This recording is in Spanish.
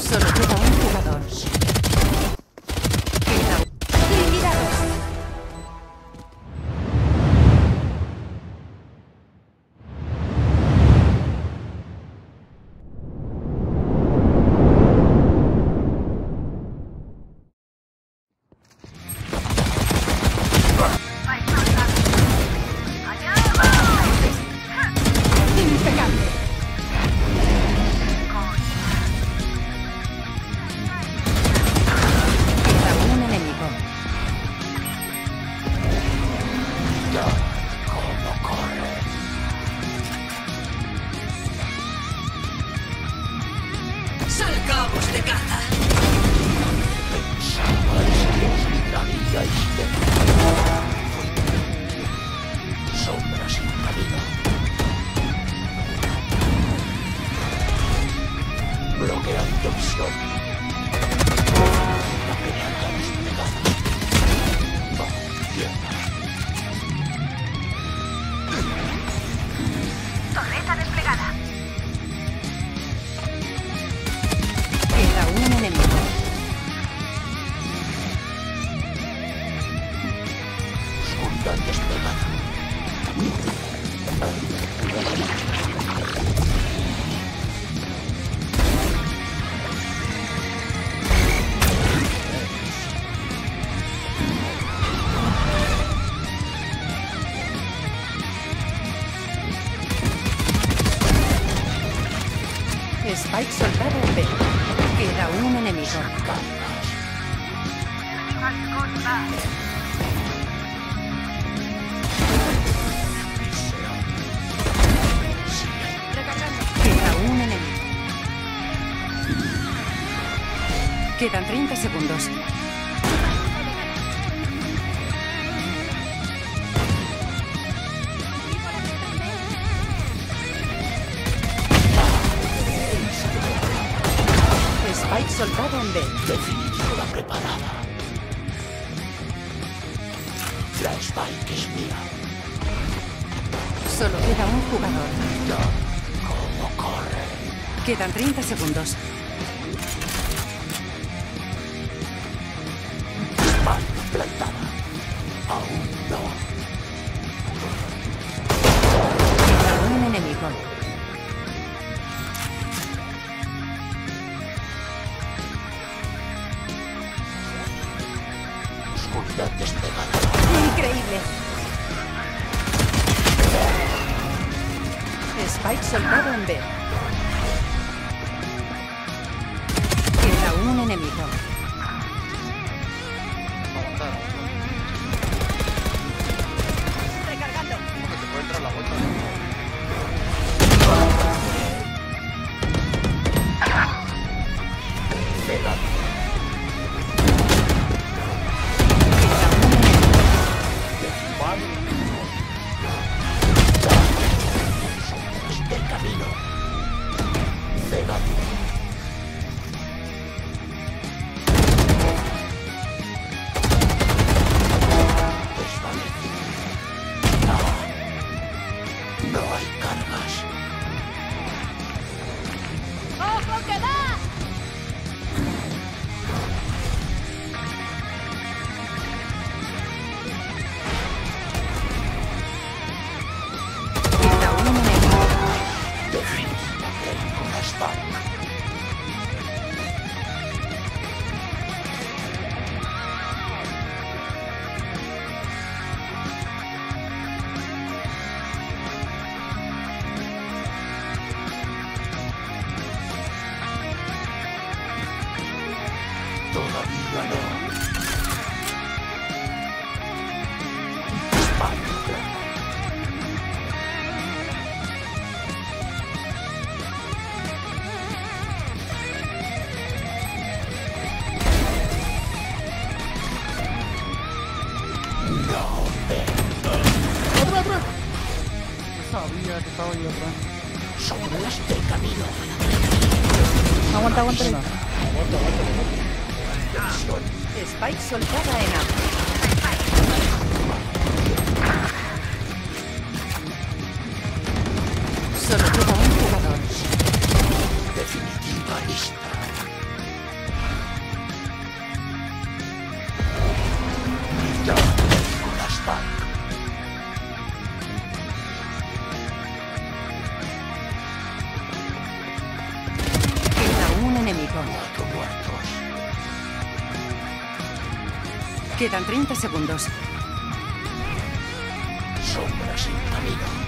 Solo queda un jugador. Queda liquidados. Impecable. Queda un enemigo. ¿Cómo corre? ¡Salgamos de caza! Pensabais que os libraríais de mí. Sombra sin camino. Bloqueando visión. Apedreando los pedazos. Bajo tierra. Torreta desplegada. Queda un enemigo. Oscuridad desplegada. Spike soldado en B. Queda un enemigo. Queda un enemigo. Quedan 30 segundos. Spike soldado en B. Definitiva preparada. La Spike es mía. Solo queda un jugador. ¿Cómo corre? Quedan 30 segundos. Spike plantada. Aún no. Queda un enemigo. Oscuridad desplegada. Increíble. Spike soldado en B. Queda un enemigo. Recargando. Pegado. Queda un enemigo. Sombras del camino. Pegado. Desvanece. No hay cargas. ¡Ojo que da! Queda un enemigo. Definitiva con la Spike. Todavía no. Spike plana. No Sabía que estaba ahí atrás. sombras del camino. Aguanta. Visión. Spike soldada en A. Solo queda un jugador. Definitiva lista. 4 muertos. Quedan 30 segundos. Sombra sin camino.